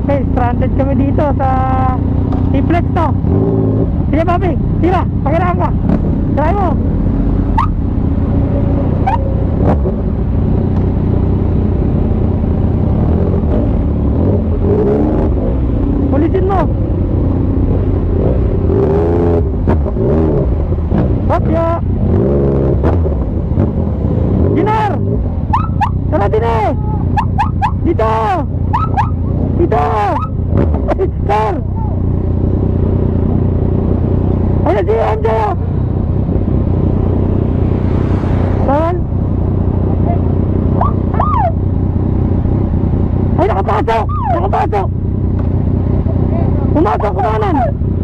Okay, stranded kami dito sa TPLEX to. Sige papi, tira, pakiraan ka. Try mo. Ulitin mo. Hopya. Dinar. Tara din eh. Dito. Dito. Sir. Ayun si MJ. Saan? Ay, nakapasok. Nakapasok. Pumasok, kumanan.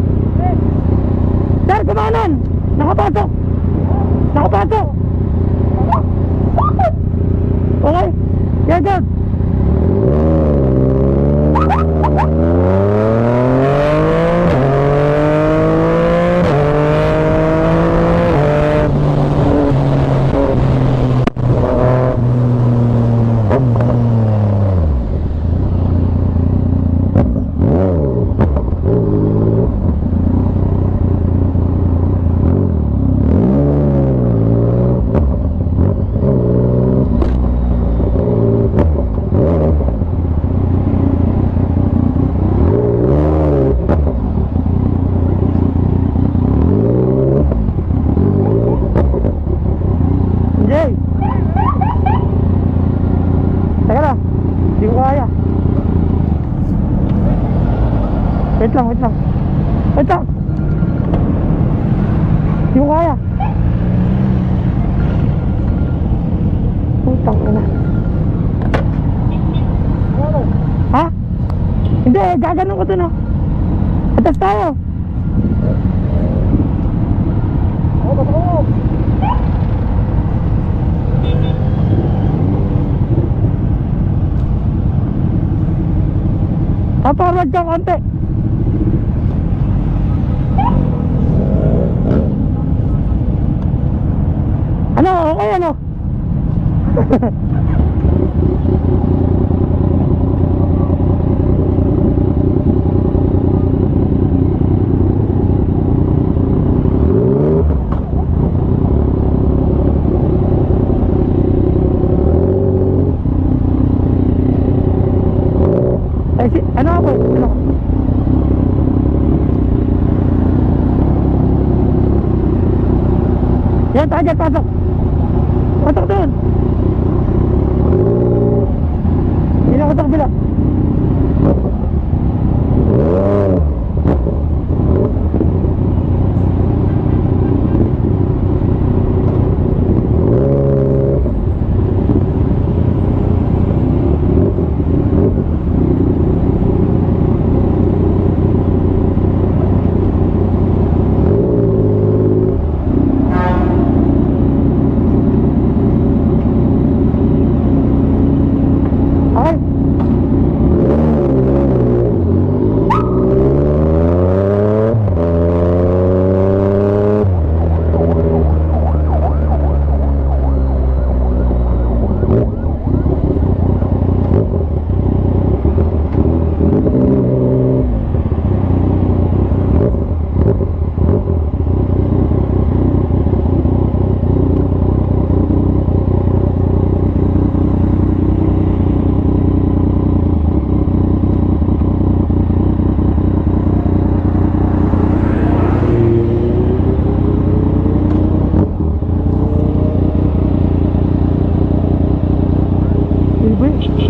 Sir, kumanan. Nakapasok. Nakapasok. Okay. Yeah, good. Wait lang. Wait lang. Hindi ko kaya. Putang ina. Ha? Hindi, gaganon ko to no. Atas tayo. Forward ka konti. Ano? Okay ano? Ano ako? Ano? Yan, target, pasok. Pasok doon. Hindi ako sa kabila. Wait.